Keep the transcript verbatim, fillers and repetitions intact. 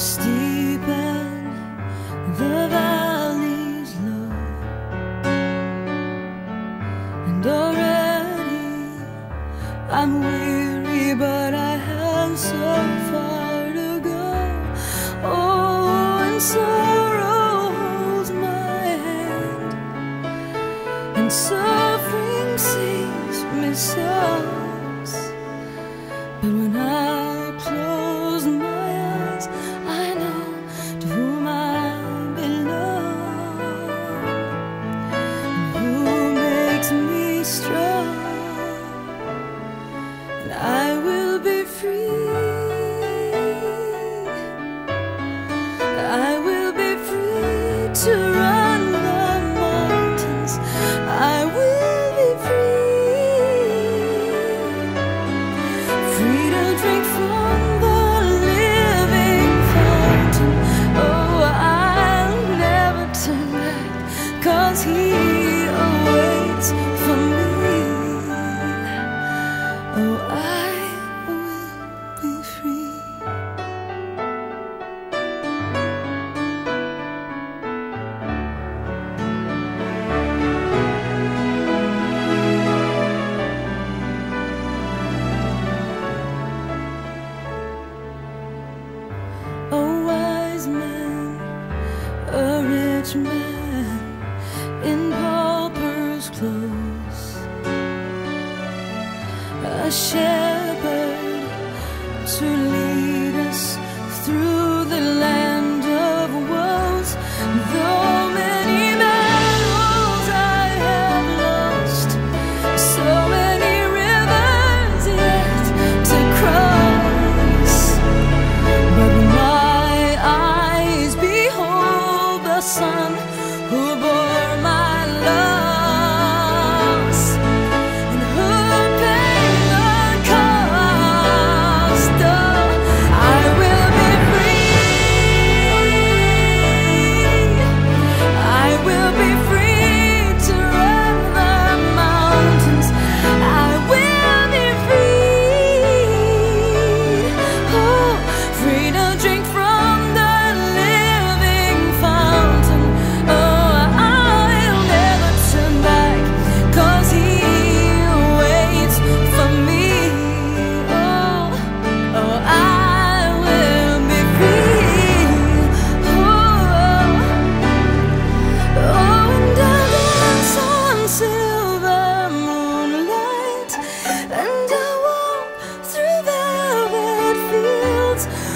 steep and the valley's low, and already I'm weary, but I have so far to go. Oh, and sorrow holds my hand, and suffering sings me songs. But when I close my eyes, I know to whom I belong, and who makes me strong, and I will be free. I will be free to run the mountains. I will be free, free to drink from the living fountain. Oh, I'll never turn back, 'cause He awaits for me. Oh, I will be free. A wise man, a rich man in pauper's clothes, a shepherd to lead us through the land of woes. Though many battles I have lost, so many rivers yet to cross, but when my eyes behold the Son who bore my loss, and who paid the cost, oh, I will be free. I will be free to run the mountains. I will be free, oh, free to drink from the living fountain. Oh, I'll never turn back, 'cause He waits for me. Oh, oh, I will be free. Oh, oh, and I'll dance on silver moonlight, and I'll walk through velvet fields.